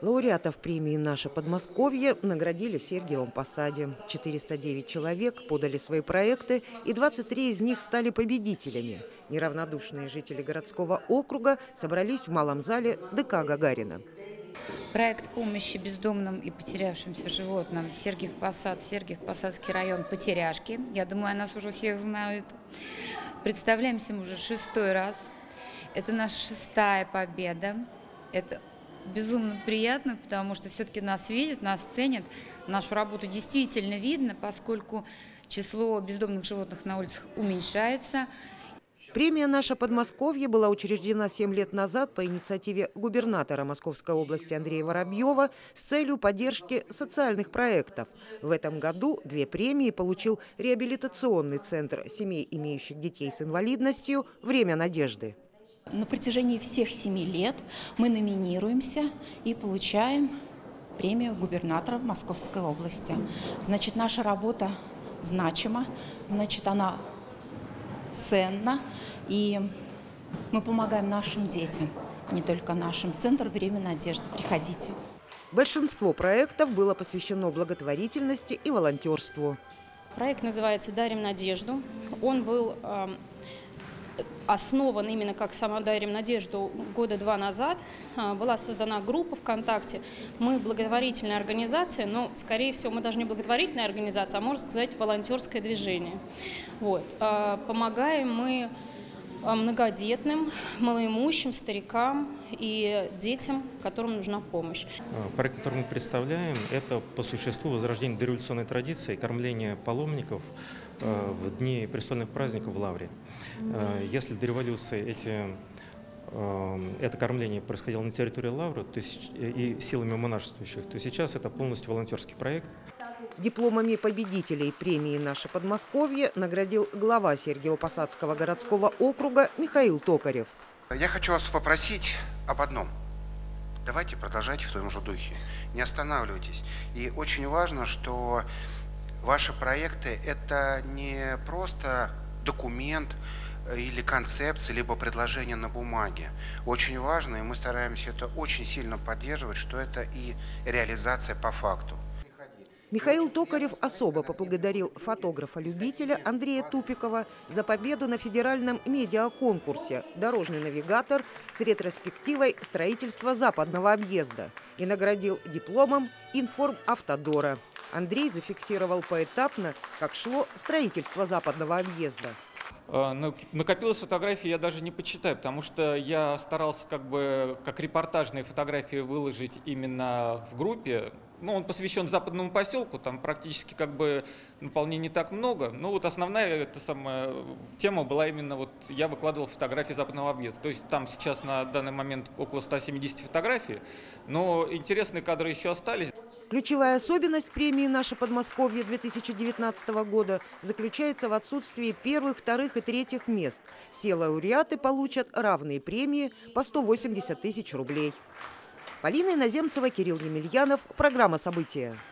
Лауреатов премии «Наше Подмосковье» наградили в Сергиевом Посаде. 409 человек подали свои проекты, и 23 из них стали победителями. Неравнодушные жители городского округа собрались в малом зале ДК Гагарина. Проект помощи бездомным и потерявшимся животным Сергиев Посад, Сергиев-Посадский район «Потеряшки». Я думаю, о нас уже всех знают. Представляемся мы уже 6-й раз. Это наша 6-я победа. Это безумно приятно, потому что все-таки нас видят, нас ценят. Нашу работу действительно видно, поскольку число бездомных животных на улицах уменьшается. Премия «Наше Подмосковье» была учреждена 7 лет назад по инициативе губернатора Московской области Андрея Воробьева с целью поддержки социальных проектов. В этом году 2 премии получил реабилитационный центр семей, имеющих детей с инвалидностью «Время надежды». На протяжении всех 7 лет мы номинируемся и получаем премию губернатора Московской области. Значит, наша работа значима, значит, она ценна, и мы помогаем нашим детям, не только нашим. Центр «Время надежды». Приходите. Большинство проектов было посвящено благотворительности и волонтерству. Проект называется «Дарим надежду». Он был основан именно как сама «Дарим надежду» года 2 назад. Была создана группа ВКонтакте. Мы благотворительная организация, но, скорее всего, мы даже не благотворительная организация, а, можно сказать, волонтерское движение. Вот. Помогаем мы многодетным, малоимущим, старикам и детям, которым нужна помощь. Проект, который мы представляем, это по существу возрождение дореволюционной традиции кормления паломников в дни престольных праздников в Лавре. Если до революции это кормление происходило на территории Лавры, то есть и силами монашествующих, то сейчас это полностью волонтерский проект. Дипломами победителей премии «Наше Подмосковье» наградил глава Сергиево-Посадского городского округа Михаил Токарев. Я хочу вас попросить об одном. Давайте продолжайте в том же духе. Не останавливайтесь. И очень важно, что ваши проекты – это не просто документ или концепция, либо предложение на бумаге. Очень важно, и мы стараемся это очень сильно поддерживать, что это и реализация по факту. Михаил Токарев особо поблагодарил фотографа-любителя Андрея Тупикова за победу на федеральном медиаконкурсе «Дорожный навигатор» с ретроспективой строительства западного объезда и наградил дипломом информавтодора. Андрей зафиксировал поэтапно, как шло строительство западного объезда. Накопилось фотографий, я даже не почитаю, потому что я старался как репортажные фотографии выложить именно в группе. Ну, он посвящен западному поселку, там практически наполнений не так много. Но вот основная тема была именно я выкладывал фотографии западного объезда. То есть там сейчас на данный момент около 170 фотографий, но интересные кадры еще остались. Ключевая особенность премии «Наше Подмосковье» 2019 года заключается в отсутствии 1-х, 2-х и 3-х мест. Все лауреаты получат равные премии по 180 тысяч рублей. Полина Иноземцева, Кирилл Емельянов. Программа «События».